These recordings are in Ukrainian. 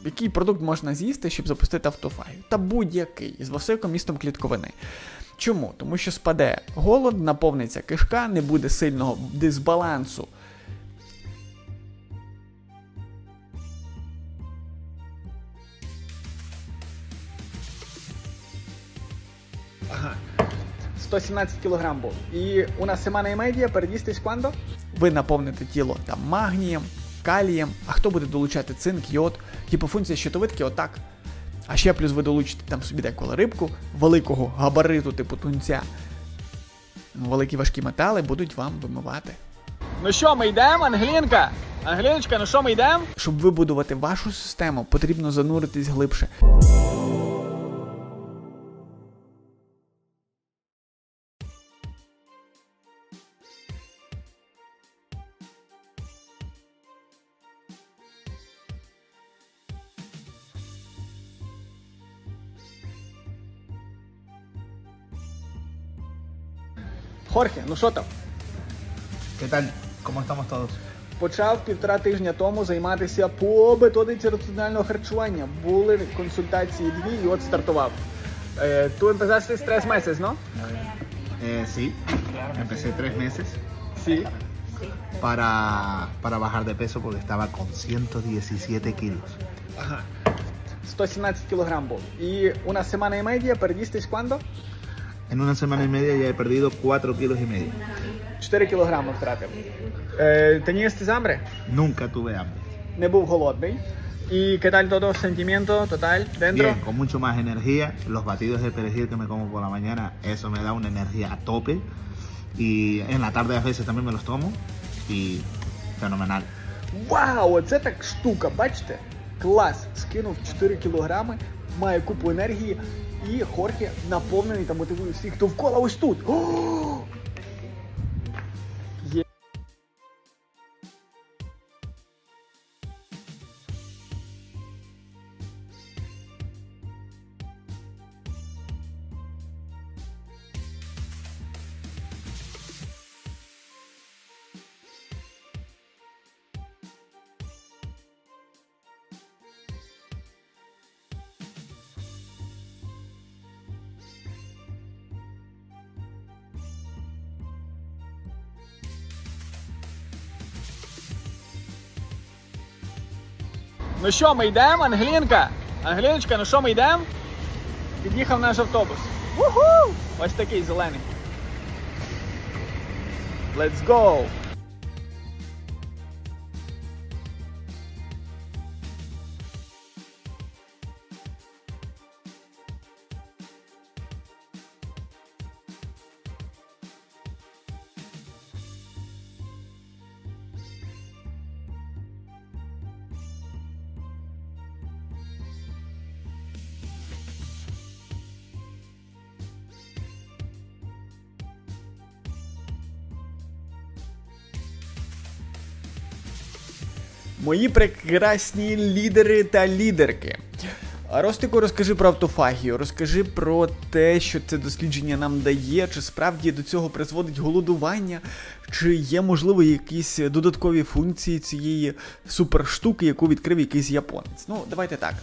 Який продукт можна з'їсти, щоб запустити автофагію? Та будь-який, з високим містом клітковини. Чому? Тому що спаде голод, наповниться кишка, не буде сильного дисбалансу. Ага. 117 кг був. І у нас семана і медіа, передістись quando? Ви наповните тіло там магнієм, калієм, а хто буде долучати цинк, йод, гіпофункція щитовидки, отак. А ще плюс ви долучите там собі деколи рибку, великого габариту типу тунця. Великі важкі метали будуть вам вимивати. Ну що, ми йдемо, Ангелінка? Ангеліночка, ну що, ми йдемо? Щоб вибудувати вашу систему, потрібно зануритись глибше. Хорхе, ну що там? ¿Qué tal? ¿Cómo estamos todos? Почав 1,5 тижня тому займатися по методиці раціонального харчування. Були консультації 2 і от стартував. Tú empezaste 3 meses, ¿no? Sí, empecé 3 meses Sí. para bajar de peso porque estaba con 117 kilos. Ага. 117 кг був. І у нас семана і медіа, передістись quando? En una semana y media ya he perdido 4 kilos y medio. 4 кілограми втратив. Tenías hambre? Nunca tuve hambre. Не був голодний. ¿Y qué tal todo sentimiento total dentro? Bien, con mucho más energía. Los batidos de perejil que me como por la mañana, eso me da una energía a tope. Y en la tarde a veces también me los tomo. Y fenomenal. Вау, оце так штука, бачите? Клас, скинув 4 кілограми, має купу енергії і Хорхе наповнений та мотивує всіх, хто вкола ось тут. О! Є. Ну що, ми йдемо, Ангелінка? Ангеліночка, ну що, ми йдемо? Під'їхав наш автобус. Уху! Ось такий зелений. Let's go! Мої прекрасні лідери та лідерки. Ростику, розкажи про автофагію, розкажи про те, що це дослідження нам дає, чи справді до цього призводить голодування, чи є, можливо, якісь додаткові функції цієї суперштуки, яку відкрив якийсь японець. Ну, давайте так.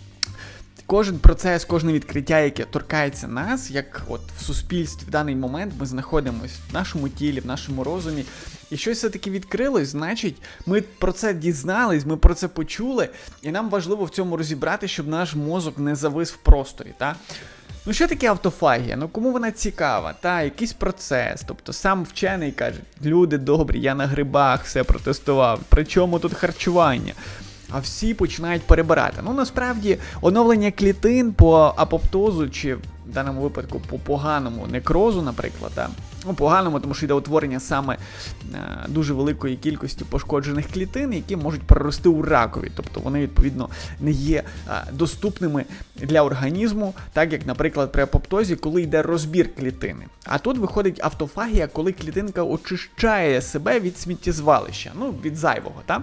Кожен процес, кожне відкриття, яке торкається нас, як от в суспільстві в даний момент ми знаходимося в нашому тілі, в нашому розумі, і щось все-таки відкрилось, значить, ми про це дізнались, ми про це почули, і нам важливо в цьому розібрати, щоб наш мозок не завис в просторі, та? Ну що таке автофагія? Ну кому вона цікава? Та, якийсь процес, тобто сам вчений каже, люди добрі, я на грибах все протестував, при чому тут харчування? А всі починають перебирати. Ну, насправді, оновлення клітин по апоптозу, чи в даному випадку по поганому некрозу, наприклад, да? Ну, поганому, тому що йде утворення саме дуже великої кількості пошкоджених клітин, які можуть перерости у ракові. Тобто вони, відповідно, не є доступними для організму, так як, наприклад, при апоптозі, коли йде розбір клітини. А тут виходить автофагія, коли клітинка очищає себе від сміттєзвалища, ну, від зайвого, так?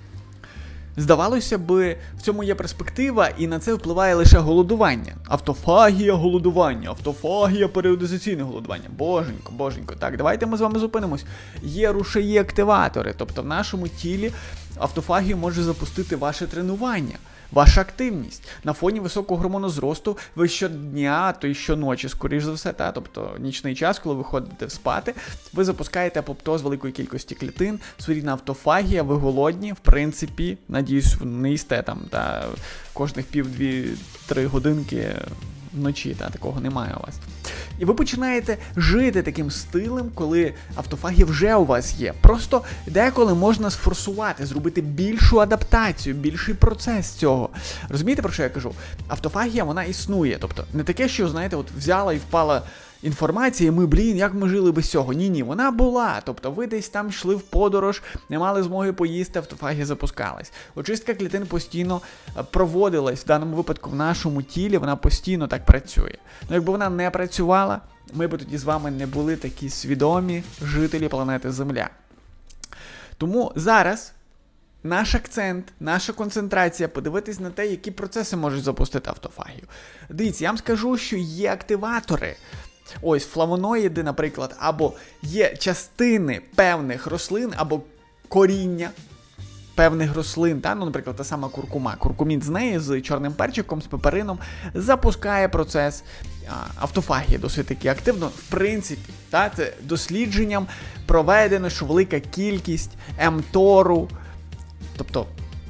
Здавалося б, в цьому є перспектива, і на це впливає лише голодування. Автофагія голодування, автофагія періодизаційне голодування. Боженько, боженько. Так, давайте ми з вами зупинимось. Є рушії-активатори, тобто в нашому тілі автофагію може запустити ваше тренування. ваша активність. На фоні високого гормону зросту ви щодня, то й щоночі, скоріш за все, тобто нічний час, коли ви ходите спати, ви запускаєте апоптоз великої кількості клітин, своєрідна автофагія, ви голодні, в принципі, надіюсь, не їсте там, кожних 1,5-2-3 годинки вночі, такого немає у вас. І ви починаєте жити таким стилем, коли автофагія вже у вас є. Просто деколи можна сфорсувати, зробити більшу адаптацію, більший процес цього. Розумієте, про що я кажу? Автофагія, вона існує. Тобто не таке, що, знаєте, от взяла і впала інформація, як ми жили без цього. Ні, вона була. Тобто ви десь там йшли в подорож, не мали змоги поїсти, автофагія запускалась. Очистка клітин постійно проводилась, в даному випадку в нашому тілі вона постійно так працює. Якби вона не працювала, ми б тоді з вами не були такі свідомі жителі планети Земля. Тому зараз наш акцент, наша концентрація подивитись на те, які процеси можуть запустити автофагію. Дивіться, я вам скажу, що є активатори. Ось флавоноїди, наприклад, або є частини певних рослин, або коріння певних рослин, наприклад, та сама куркума. Куркумін з неї, з чорним перчиком, з пеперином, запускає процес автофагії досить таки активно. В принципі, це дослідженням проведено, що велика кількість МТОРу, тобто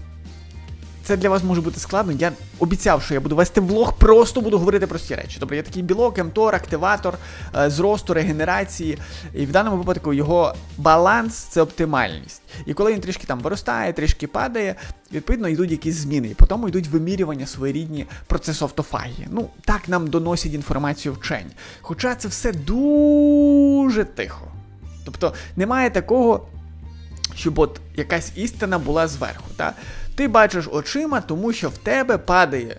це для вас може бути складно. Я обіцяв, що я буду вести влог, просто буду говорити прості речі. Тобто є такий білок, МТОР, активатор зросту, регенерації. І в даному випадку його баланс – це оптимальність. І коли він трішки там виростає, трішки падає, відповідно йдуть якісь зміни. І потім йдуть вимірювання своєрідні процесу автофагії. Так нам доносять інформацію вчені. Хоча це все дуже тихо. Тобто немає такого, щоб от якась істина була зверху. Ти бачиш очима, тому що в тебе падає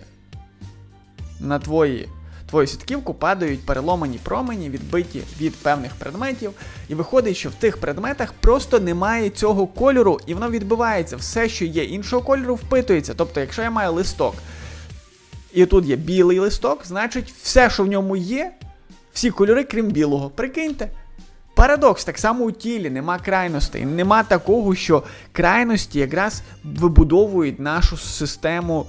на твою сітківку падають переломані промені, відбиті від певних предметів, і виходить, що в тих предметах просто немає цього кольору, і воно відбивається. Все, що є іншого кольору, впитується. Тобто, якщо я маю листок, і тут є білий листок, значить все, що в ньому є, всі кольори, крім білого. Прикиньте. Парадокс, так само у тілі, нема крайностей, нема такого, що крайності якраз вибудовують нашу систему,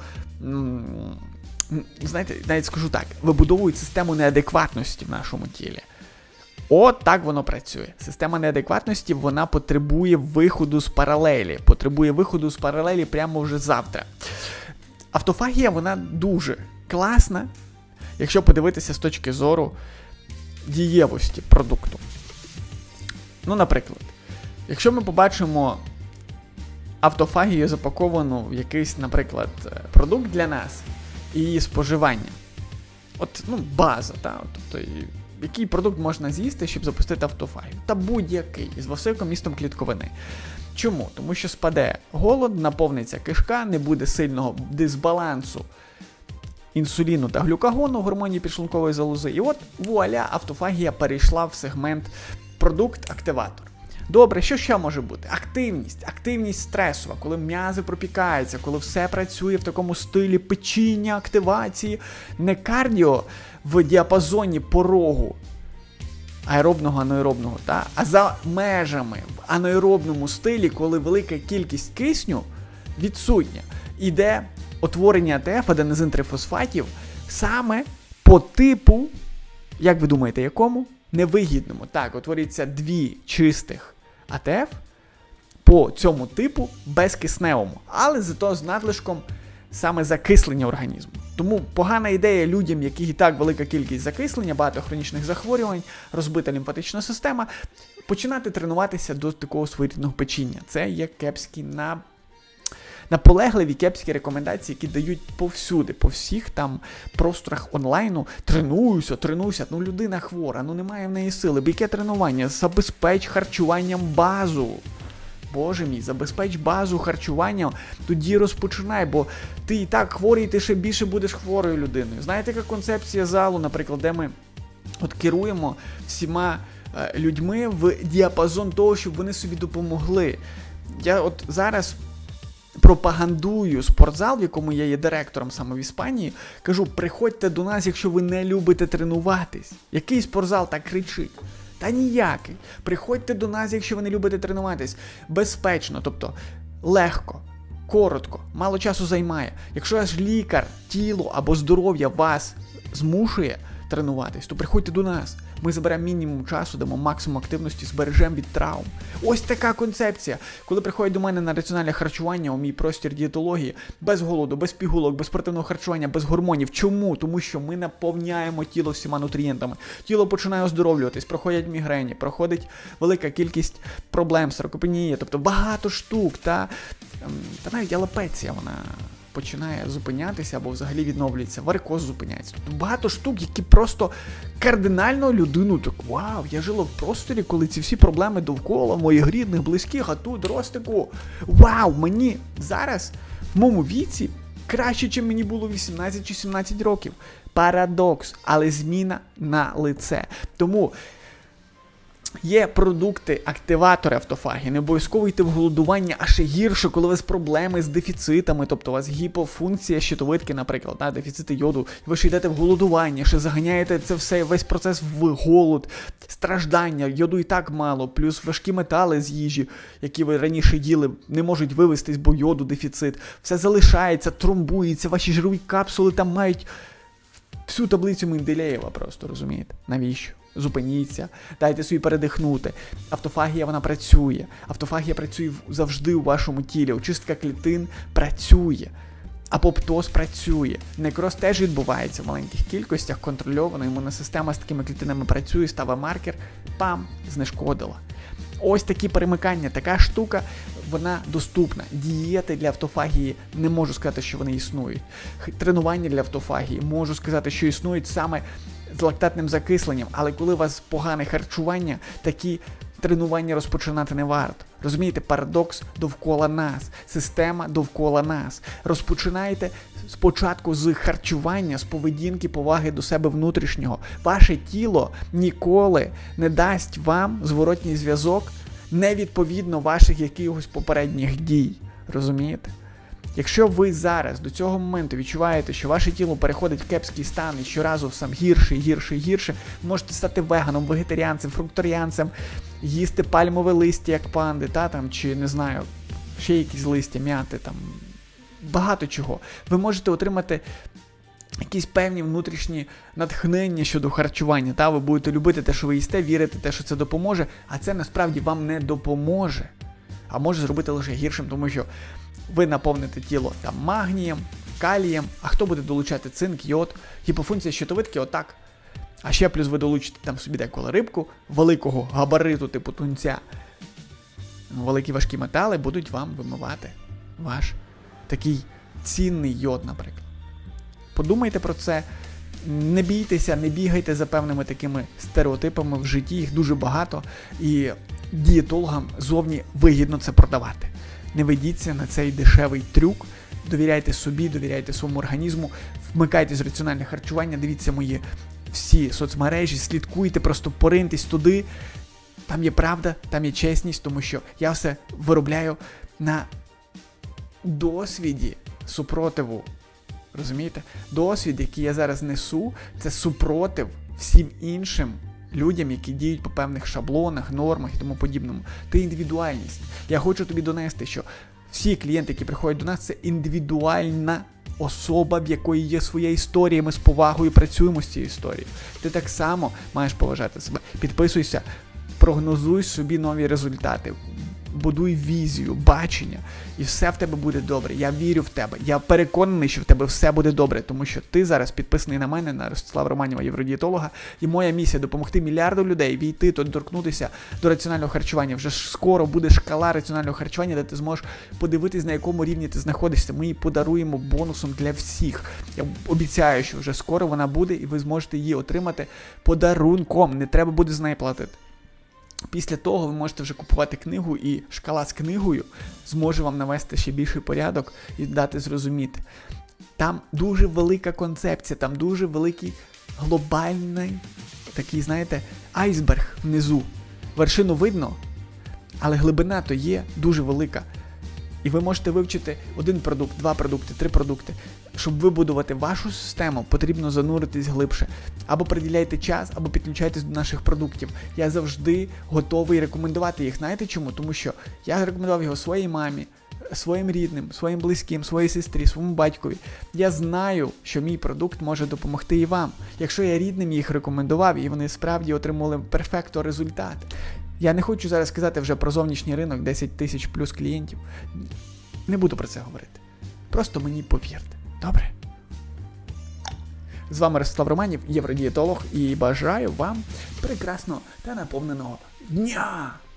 знаєте, навіть скажу так, вибудовують систему неадекватності в нашому тілі. От так воно працює. Система неадекватності, вона потребує виходу з паралелі, прямо вже завтра. Автофагія, вона дуже класна, якщо подивитися з точки зору дієвості продукту. Наприклад, якщо ми побачимо автофагію запаковану в якийсь, наприклад, продукт для нас і її споживання. База, тобто, який продукт можна з'їсти, щоб запустити автофагію? Та будь-який, із високим містом клітковини. Чому? Тому що спаде голод, наповниться кишка, не буде сильного дисбалансу інсуліну та глюкагону в гормоні підшлункової залози. І от, вуаля, автофагія перейшла в сегмент продукт-активатор. Добре, що ще може бути? Активність стресова, коли м'язи пропікаються, коли все працює в такому стилі печіння, активації, не кардіо в діапазоні порогу аеробного, анаеробного, а за межами в анаеробному стилі, коли велика кількість кисню відсутня. Іде утворення АТФ, аденозин-трифосфатів, саме по типу, як ви думаєте, якому? Невигідному. Утворюється 2 чистих АТФ по цьому типу безкисневому, але зато з надлишком саме закислення організму. Тому погана ідея людям, яких і так велика кількість закислення, багато хронічних захворювань, розбита лімфатична система, починати тренуватися до такого своєрідного печіння. Це є кепські наполегливі кепські рекомендації, які дають повсюди, по всіх там просторах онлайну. Тренуйся, людина хвора, немає в неї сили. Яке тренування? Забезпеч харчуванням базу. Боже мій, забезпеч базу харчування, тоді розпочинай, бо ти і так хворий, ти ще більше будеш хворою людиною. Знаєте, яка концепція залу, наприклад, де ми керуємо всіма людьми в діапазон того, щоб вони собі допомогли. Я зараз пропагандую спортзал, в якому я є директором саме в Іспанії, кажу, приходьте до нас, якщо ви не любите тренуватись. Який спортзал так кричить? Та ніякий. Приходьте до нас, якщо ви не любите тренуватись. Безпечно, тобто легко. коротко, мало часу займає. Якщо аж лікар, тіло або здоров'я вас змушує тренуватись, то приходьте до нас. Ми заберемо мінімум часу, дамо максимум активності, збережемо від травм. Ось така концепція. Коли приходять до мене на раціональне харчування, у мій простір дієтології, без голоду, без пігулок, без спортивного харчування, без гормонів. Чому? Тому що ми наповняємо тіло всіма нутрієнтами. Тіло починає оздоровлюватись, проходять мігрені, проходить велика кількість проблем, саркопенія, тобто багато штук, та навіть алопеція, вона починає зупинятися або взагалі відновлюється, варикоз зупиняється. Тобто багато штук, які просто кардинально людину так, вау, я жила в просторі, коли ці всі проблеми довкола, моїх рідних, близьких, а тут ростику, вау, мені зараз, в моєму віці, краще, ніж мені було 18 чи 17 років. Парадокс, але зміна на лице. Тому є продукти, активатори автофагії, не обов'язково йти в голодування, а ще гірше, коли у вас проблеми з дефіцитами, тобто у вас гіпофункція щитовидки, наприклад, дефіцити йоду, ви ще йдете в голодування, ще заганяєте це все, весь процес в голод, страждання, йоду і так мало, плюс важкі метали з їжі, які ви раніше їли, не можуть вивестись, бо йоду дефіцит, все залишається, тромбується, ваші жирові капсули там мають всю таблицю Менделєєва просто, розумієте? Навіщо? Зупиніться, дайте собі передихнути. Автофагія, вона працює. Автофагія працює завжди у вашому тілі. Очистка клітин працює. Апоптоз працює. Некроз теж відбувається в маленьких кількостях, контрольовано. Імунна система з такими клітинами працює, ставить маркер, пам, знешкодила. Ось такі перемикання, така штука, вона доступна. Дієти для автофагії, не можу сказати, що вони існують. Тренування для автофагії, можу сказати, що існують саме з лактатним закисленням, але коли у вас погане харчування, такі тренування розпочинати не варто. Розумієте, парадокс довкола нас, система довкола нас. Розпочинайте спочатку з харчування, з поведінки, поваги до себе внутрішнього. Ваше тіло ніколи не дасть вам зворотній зв'язок невідповідно ваших якихось попередніх дій. Розумієте? Якщо ви зараз до цього моменту відчуваєте, що ваше тіло переходить в кепський стан і щоразу все гірше, можете стати веганом, вегетаріанцем, фрукторіанцем, їсти пальмове листя, як панди, чи, не знаю, ще якісь листя, м'яти, багато чого. Ви можете отримати якісь певні внутрішні натхнення щодо харчування, ви будете любити те, що ви їсте, вірити те, що це допоможе, а це насправді вам не допоможе, а може зробити лише гіршим, тому що ви наповните тіло магнієм, калієм, а хто буде долучати цинк, йод, гіпофункція щитовидки, отак. А ще плюс ви долучите собі деколи рибку, великого габариту типу тунця. Великі важкі метали будуть вам вимивати ваш такий цінний йод, наприклад. Подумайте про це, не бійтеся, не бігайте за певними такими стереотипами в житті, їх дуже багато, і дієтологам зовні вигідно це продавати. Не ведіться на цей дешевий трюк, довіряйте собі, довіряйте своєму організму, вмикайте з раціональне харчування, дивіться мої всі соцмережі, слідкуйте, просто пориньтесь туди, там є правда, там є чесність, тому що я все виробляю на досвіді супротиву, розумієте? Досвід, який я зараз несу, це супротив всім іншим людям, які діють по певних шаблонах, нормах і тому подібному. Це індивідуальність. Я хочу тобі донести, що всі клієнти, які приходять до нас, це індивідуальна особа, в якої є своя історія, ми з повагою працюємо з цією історією. Ти так само маєш поважати себе. Підписуйся, прогнозуй собі нові результати, будуй візію, бачення, і все в тебе буде добре. Я вірю в тебе. Я переконаний, що в тебе все буде добре, тому що ти зараз підписаний на мене, на Ростислава Романєва, євродієтолога, і моя місія – допомогти мільярду людей війти, доторкнутися до раціонального харчування. Вже скоро буде шкала раціонального харчування, де ти зможеш подивитись, на якому рівні ти знаходишся. Ми її подаруємо бонусом для всіх. Я обіцяю, що вже скоро вона буде, і ви зможете її отримати подарунком. Не треба буде з неї платити. Після того ви можете вже купувати книгу, і шкала з книгою зможе вам навести ще більший порядок і дати зрозуміти. Там дуже велика концепція, там дуже великий глобальний такий, знаєте, айсберг внизу. Вершину видно, але глибина то є дуже велика. І ви можете вивчити один продукт, два продукти, три продукти. Щоб вибудувати вашу систему, потрібно зануритись глибше. Або приділяйте час, або підключайтесь до наших продуктів. Я завжди готовий рекомендувати їх. Знаєте чому? Тому що я рекомендував його своїй мамі, своїм рідним, своїм близьким, своїй сестрі, своєму батькові. Я знаю, що мій продукт може допомогти і вам. Якщо я рідним їх рекомендував, і вони справді отримали перфекто результат. Я не хочу зараз сказати вже про зовнішній ринок, 10 тисяч плюс клієнтів. Не буду про це говорити. Просто мені повірте. Добре? З вами Ростислав Романів, євродієтолог, і бажаю вам прекрасного та наповненого дня!